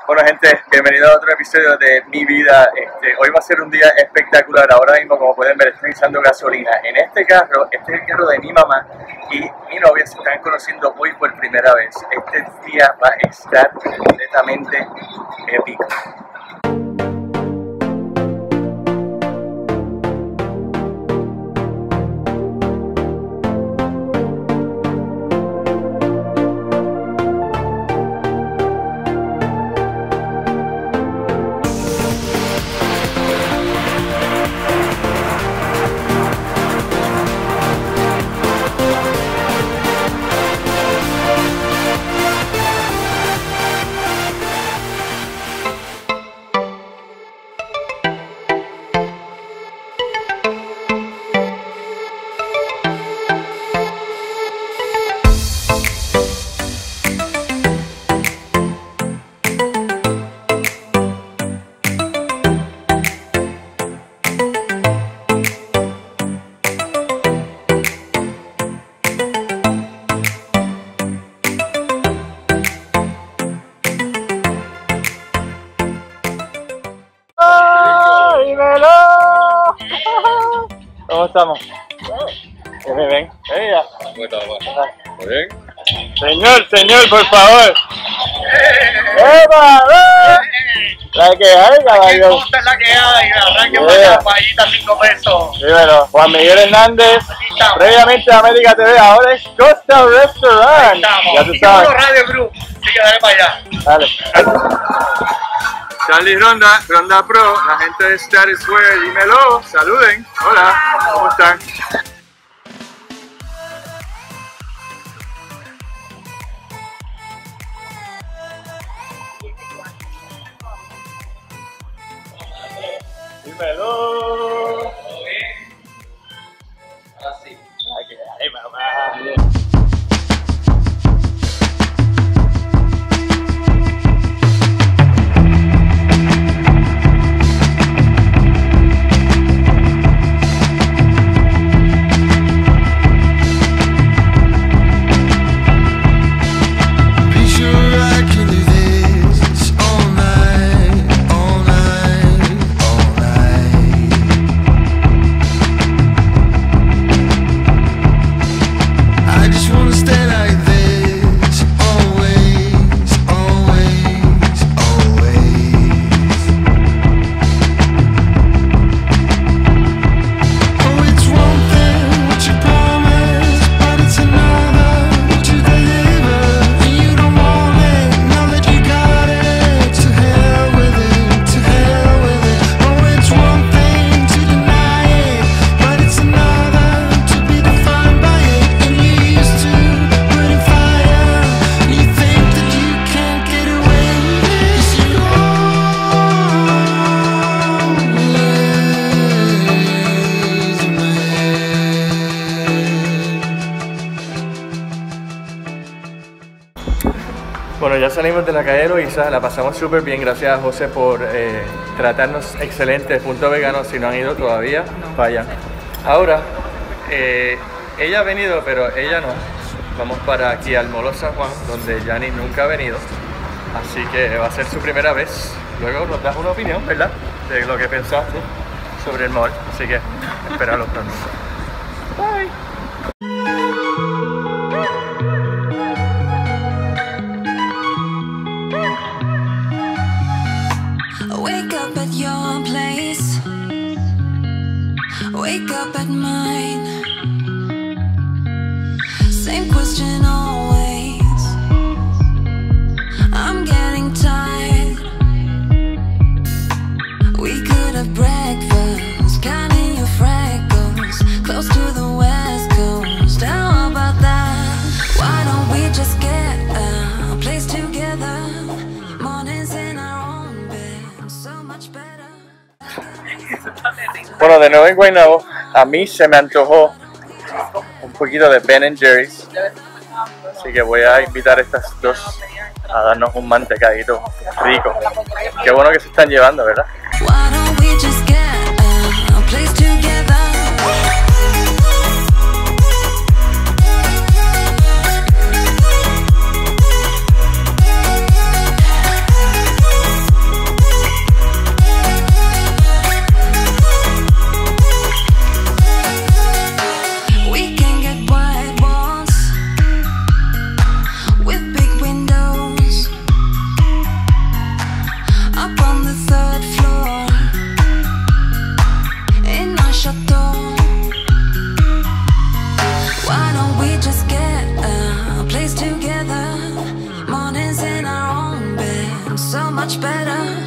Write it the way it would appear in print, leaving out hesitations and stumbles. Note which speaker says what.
Speaker 1: Bueno gente, bienvenidos a otro episodio de Mi Vida. Hoy va a ser un día espectacular. Ahora mismo, como pueden ver, estoy echando gasolina en este carro. Este es el carro de mi mamá y mi novia. Se están conociendo hoy por primera vez. Este día va a estar completamente épico. ¿Cómo estamos? ¿Qué me ven? Ella.
Speaker 2: ¿Cómo estás, papá? ¿Muy bien?
Speaker 1: Señor, por favor. ¡Epa! La que hay, caballo.
Speaker 2: Esta es la que hay, arranque para payita 5 pesos.
Speaker 1: Sí, bueno, Juan Miguel Hernández, previamente a América TV, ahora es Costa Restaurant. Ya tú sabes.
Speaker 2: Radio Group, así que dale para allá.
Speaker 1: Dale. Charlie Ronda Pro, la gente de Status Wear, dímelo, saluden. Hola, ¿cómo están? Dímelo.
Speaker 2: Ahora sí.
Speaker 1: Ay, mamá. Bueno, ya salimos de la calle Loíza, la pasamos súper bien, gracias a José por tratarnos excelente. Punto Vegano, si no han ido todavía, vayan. Ahora, ella ha venido, pero ella no. Vamos para aquí al Molo San Juan, donde Yanni nunca ha venido, así que va a ser su primera vez. Luego nos das una opinión, ¿verdad?, de lo que pensaste sobre el mall, así que espéralo pronto. Bye.
Speaker 3: Wake up at your place, wake up at mine. Same question always. I'm getting tired. We could have breakfast, counting your freckles, close to the west coast. How about that? Why don't we just get a place together? Mornings in our own bed, so much better.
Speaker 1: Bueno, de nuevo en Guaynabo, a mí se me antojó un poquito de Ben & Jerry's, así que voy a invitar a estas dos a darnos un mantecadito rico. Qué bueno que se están llevando, ¿verdad?
Speaker 3: Why don't we just get a place together? much better.